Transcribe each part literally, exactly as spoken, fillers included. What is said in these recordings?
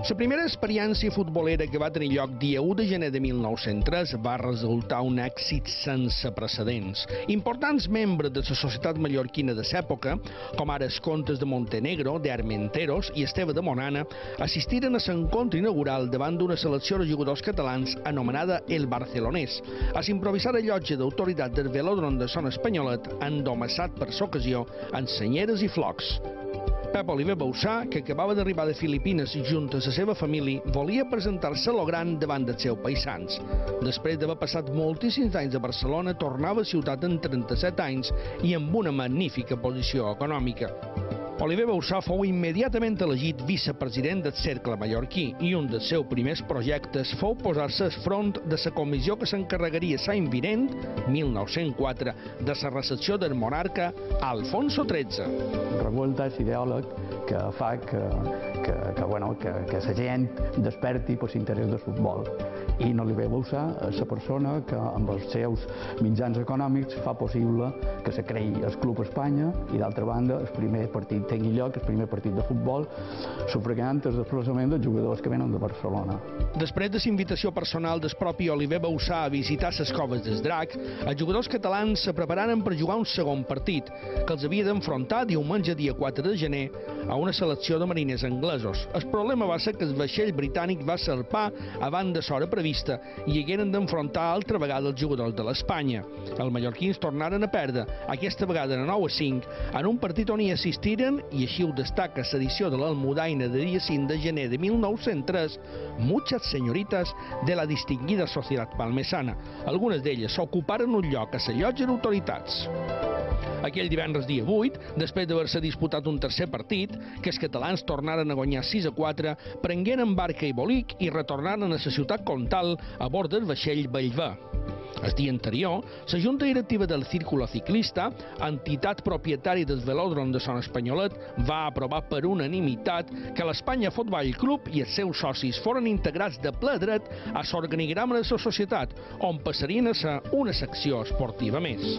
La primera experiència futbolera que va tenir lloc dia u de gener de mil nou-cents tres va resultar un èxit sense precedents. Importants membres de la societat mallorquina de l'època, com ara els comtes de Montenegro, de Armenteros i Esteve de Monana, assistiren a l'encontre inaugural davant d'una selecció de jugadors catalans anomenada el Barcelonès, a l'improvisada llotja d'autoritat del velòdrom de Son Espanyolet, endomassat per l'ocasió amb senyeres i flocs. Pep Oliver Bausà, que acabava d'arribar de Filipines junt a la seva família, volia presentar-se a lo gran davant dels seus paisans. Després d'haver passat moltíssims anys a Barcelona, tornava a ciutat amb trenta-set anys i amb una magnífica posició econòmica. Oliver Bausà fou immediatament elegit vicepresident del Cercle Mallorquí i un dels seus primers projectes fou posar-se al front de la comissió que s'encarregaria l'any vinent, mil nou-cents quatre, de la recepció del monarca Alfonso tretze. Revuelta és ideòleg que fa que, que, que, bueno, que, que la gent desperti per l'interès del futbol. I Oliver Bausà és la persona que amb els seus mitjans econòmics fa possible que se creï el Club Espanya i d'altra banda el primer partit tingui lloc, el primer partit de futbol, sufragant el desplaçament dels jugadors que venen de Barcelona. Després de la invitació personal del propi Oliver Bausà a visitar les coves del Drac, els jugadors catalans se prepararen per jugar un segon partit, que els havia d'enfrontar diumenge dia quatre de gener a una selecció de mariners anglesos. El problema va ser que el vaixell britànic va salpar abans de l'hora prevista i hagueren d'enfrontar altra vegada els jugadors de l'Espanya. Els mallorquins tornaren a perdre, aquesta vegada de nou a cinc, en un partit on hi assistiren, i així ho destaca l'edició de l'Almudaina de dia cinc de gener de mil nou-cents tres, muchas señoritas de la distinguida societat palmesana. Algunes d'elles ocuparen un lloc a la llotja d'autoritats. Aquell divendres dia vuit, després d'haver-se disputat un tercer partit, que els catalans tornaren a guanyar sis a quatre, prengueren barca i bolic i retornaren a la ciutat comtal a bord del vaixell Bellver. El dia anterior, la Junta Directiva del Círculo Ciclista, entitat propietària del velòdrom de Son Espanyolet, va aprovar per unanimitat que l'Espanya Futbol Club i els seus socis foren integrats de ple dret a l'organigrama de la societat, on passarien a ser una secció esportiva més.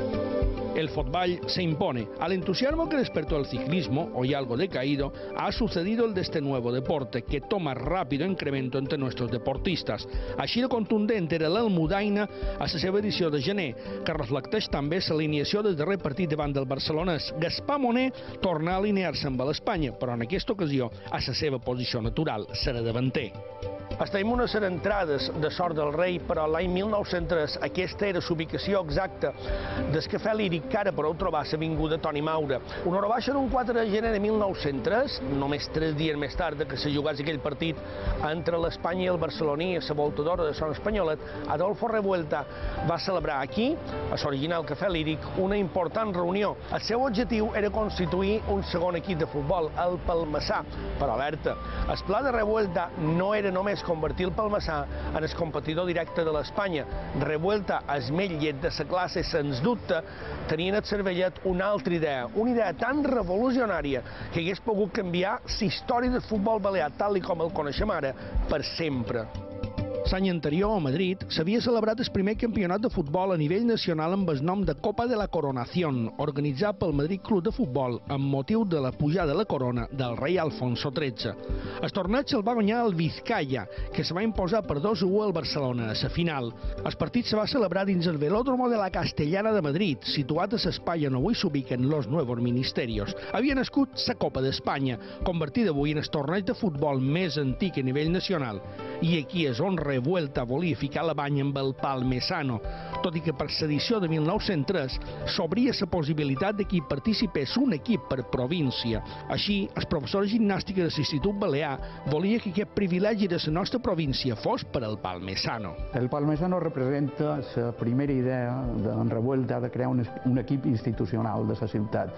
El fútbol se impone. Al entusiasmo que despertó el ciclismo, hoy algo decaído, ha sucedido el de este nuevo deporte, que toma rápido incremento entre nuestros deportistas. Així de contundent era l'Almudaina a la seva edició de gener, que reflecteix també l'alineació del darrer partit davant del barcelonès. Gaspar Moner torna a alinear-se amb l'Espanya, però en aquesta ocasió a la seva posició natural, serà davanter. Estem unes entrades de Sort del Rei, però l'any mil nou-cents tres aquesta era l'ubicació exacta del cafè líric que ara podeu trobar a l'avinguda Toni Maura. Una hora baixa d'un quatre de gener de mil nou-cents tres, només tres dies més tard que se jugés aquell partit entre l'Espanya i el barceloní a la voltadora de Son Espanyolet, Adolfo Revuelta va celebrar aquí, a l'original cafè líric, una important reunió. El seu objectiu era constituir un segon equip de futbol, el Palmesà, però alerta, el pla de Revuelta no era només convertir el Palmesà en el competidor directe de l'Espanya. Revuelta, el metllet de la classe, sens dubte, tenien al cervellet una altra idea, una idea tan revolucionària que hagués pogut canviar la història del futbol balear, tal com el coneixem ara, per sempre. L'any anterior, a Madrid, s'havia celebrat el primer campionat de futbol a nivell nacional amb el nom de Copa de la Coronación, organitzat pel Madrid Club de Futbol amb motiu de la pujada de la corona del rei Alfonso tretze. El torneig el va guanyar el Vizcaya, que se va imposar per dos a u al Barcelona a la final. El partit se va celebrar dins el Velódromo de la Castellana de Madrid, situat a l'espai on avui s'ubiquen los nuevos ministerios. Havia nascut la Copa d'Espanya, convertida avui en el torneig de futbol més antic a nivell nacional. I aquí és on Revuelta volia ficar la banya amb el Palmesano, tot i que per l'edició de mil nou-cents tres s'obria la possibilitat que hi participés un equip per província. Així, el professor de gimnàstica de l'Institut Balear volia que aquest privilegi de la nostra província fos per al Palmesano. El Palmesano representa la primera idea d'en Revuelta de crear un, un equip institucional de la ciutat.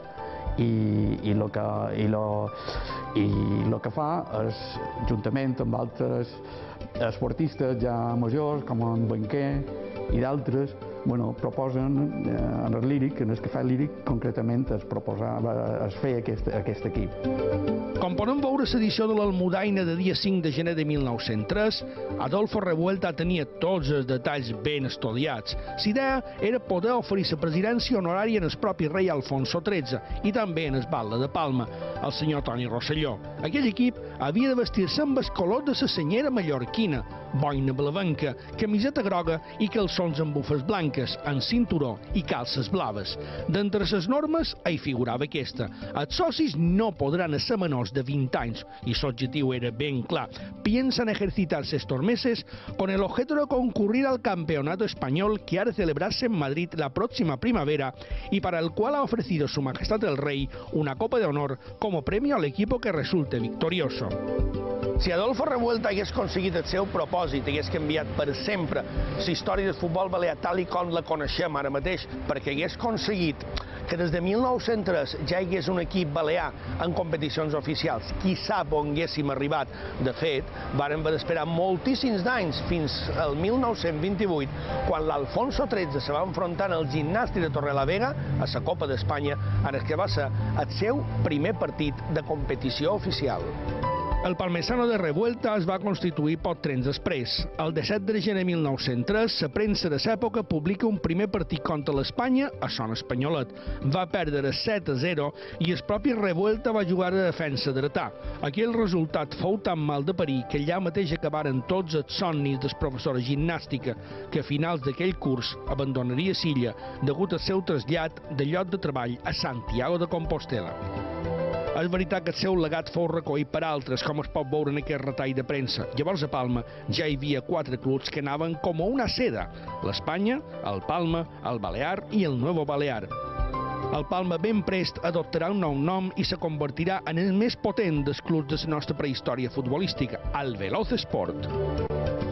I, i, lo que, i, lo, i lo que fa és, juntament amb altres esportistes ja majors, com en Banquer i d'altres, bueno, proposen, eh, en el líric, en el cafè líric, concretament es proposava, es feia aquest, aquest equip. Com podem veure l'edició de l'Almudaina de dia cinc de gener de mil nou-cents tres, Adolfo Revuelta tenia tots els detalls ben estudiats. L'idea era poder oferir la presidència honorària en el propi rei Alfonso tretze i també en el batlle de Palma, el senyor Toni Rosselló. Aquell equip havia de vestir-se amb el color de la senyera mallorquina, boina blavenca, camiseta groga i calçons amb bufes blanques, en cinturó i calces blaves. D'entre les normes hi figurava aquesta: els socis no podran ser menors de vint anys, y su objetivo era bien claro. Piensan ejercitarse estos meses con el objeto de concurrir al campeonato español que ha de celebrarse en Madrid la próxima primavera y para el cual ha ofrecido Su Majestad el Rey una Copa de Honor como premio al equipo que resulte victorioso. Si Adolfo Revuelta hagués aconseguit el seu propòsit, hagués canviat per sempre la història del futbol balear tal i com la coneixem ara mateix, perquè hagués aconseguit que des de mil nou-cents tres ja hi hagués un equip balear en competicions oficials, qui sap on haguéssim arribat. De fet, vàrem haver d'esperar moltíssims d'anys, fins al mil nou-cents vint-i-vuit, quan l'Alfonso tretze se va enfrontar al Gimnàstic de Torrelavega a la Copa d'Espanya, en el que va ser el seu primer partit de competició oficial. El Palmesano de Revuelta es va constituir poc temps després. El disset de gener de mil nou-cents tres, la premsa de l'època publica un primer partit contra l'Espanya a Son Espanyolet. Va perdre set a zero i el propi Revuelta va jugar de defensa dretà. Aquell resultat fou tan mal de parir que allà mateix acabaren tots els somnis del professor de gimnàstica, que a finals d'aquell curs abandonaria Silla degut al seu trasllat de lloc de treball a Santiago de Compostela. És veritat que el seu legat fou recollit per altres, com es pot veure en aquest retall de premsa. Llavors a Palma ja hi havia quatre clubs que anaven com una seda: l'Espanya, el Palma, el Balear i el Nuevo Balear. El Palma ben prest adoptarà un nou nom i se convertirà en el més potent dels clubs de la nostra prehistòria futbolística, el Veloz Sport.